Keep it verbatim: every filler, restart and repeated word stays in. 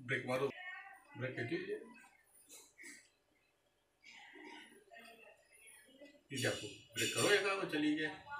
Break मारो, break कीजिए। ये आपको ब्रेक करो, एक चली गया।